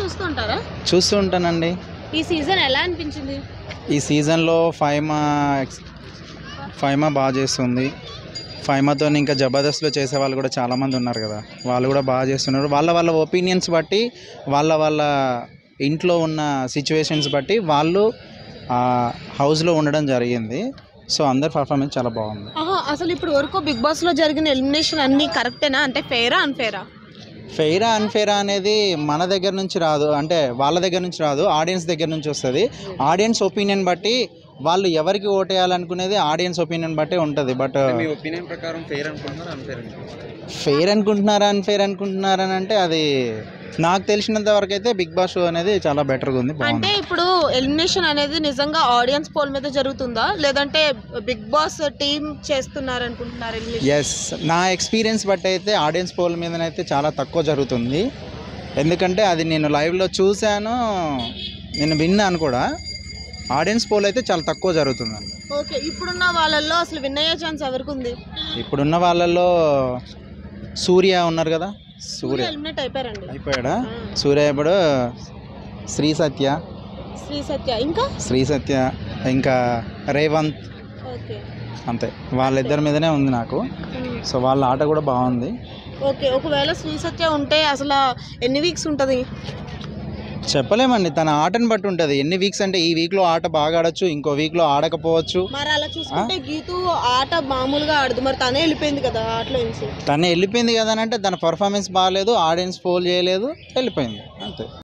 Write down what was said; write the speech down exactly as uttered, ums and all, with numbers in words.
చూస్తూ ఉంటారా? చూస్తూ ఉంటానండి. ఈ సీజన్ ఎలా అనిపించింది? ఈ సీజన్లో ఫైమా ఫైమా బాగా చేస్తుంది. ఫైమాతో ఇంకా జబర్దస్త్లో చేసే వాళ్ళు కూడా చాలామంది ఉన్నారు కదా, వాళ్ళు కూడా బాగా చేస్తున్నారు. వాళ్ళ వాళ్ళ ఒపీనియన్స్ బట్టి, వాళ్ళ వాళ్ళ ఇంట్లో ఉన్న సిచ్యువేషన్స్ బట్టి వాళ్ళు హౌస్లో ఉండడం జరిగింది. సో అందరి పర్ఫార్మెన్స్ చాలా బాగుంది. అసలు ఇప్పుడు వరకు బిగ్ బాస్లో జరిగిన ఎలిమినేషన్ అన్నీ కరెక్టేనా? అంటే ఫెయిరా అన్ఫెయిరా? ఫెయిరా అన్ఫెయిరా అనేది మన దగ్గర నుంచి రాదు, అంటే వాళ్ళ దగ్గర నుంచి రాదు, ఆడియన్స్ దగ్గర నుంచి వస్తుంది. ఆడియన్స్ ఒపీనియన్ బట్టి వాళ్ళు ఎవరికి ఓటేయాలనుకునేది ఆడియన్స్ ఒపీనియన్ బట్టి ఉంటుంది. బట్ మీ ఒపీనియన్ ప్రకారం ఫెయిర్ అనుకుంటున్నారా అన్ఫెయిర్ అనుకుంటున్నారా? ఫెయిర్ అనుకుంటున్నారా అన్ఫెయిర్ అనుకుంటున్నారా అంటే అది నాకు తెలిసినంత వరకు అయితే బిగ్ బాస్ షో అనేది చాలా బెటర్గా ఉంది. అంటే ఇప్పుడు ఎలిమినేషన్ అనేది నిజంగా ఆడియన్స్ పోల్ మీద జరుగుతుందా, లేదంటే బిగ్ బాస్ టీమ్ చేస్తున్నారు అనుకుంటున్నారు? ఎస్, నా ఎక్స్పీరియన్స్ బట్టి అయితే ఆడియన్స్ పోల్ మీదనైతే చాలా తక్కువ జరుగుతుంది. ఎందుకంటే అది నేను లైవ్లో చూశాను, నేను విన్నాను కూడా. ఆడియన్స్ పోల్ అయితే చాలా తక్కువ జరుగుతుందండి. ఓకే, ఇప్పుడున్న వాళ్ళల్లో అసలు విన్ అయ్యే ఛాన్స్ ఎవరికి ఉంది? ఇప్పుడున్న వాళ్ళల్లో సూర్య ఉన్నారు కదా, సూర్య ఎలిమినేట్ అయిపోయారండి. అయిపోయాడా? సూర్య ఇప్పుడు శ్రీ సత్య శ్రీ సత్య ఇంకా శ్రీ సత్య ఇంకా రేవంత్, ఓకే అంతే. వాళ్ళిద్దరి మీదనే ఉంది నాకు. సో వాళ్ళ ఆట కూడా బాగుంది. ఓకే, ఒకవేళ శ్రీ సత్య ఉంటే అసలు ఎన్ని వీక్స్ ఉంటుంది? చెప్పలేమండి, తన ఆటను బట్టి ఉంటుంది. ఎన్ని వీక్స్ అంటే ఈ వీక్లో ఆట బాగా ఆడచ్చు, ఇంకో వీక్లో ఆడకపోవచ్చు. మరి అలా చూసుకుంటే గీతు ఆట మామూలుగా ఆడదు, మరి తనే వెళ్ళిపోయింది కదా ఆటలో నుంచి. తనే వెళ్ళిపోయింది కదా అంటే తన పర్ఫార్మెన్స్ బాగాలేదు, ఆడియన్స్ పోల్ చేయలేదు, వెళ్ళిపోయింది అంతే.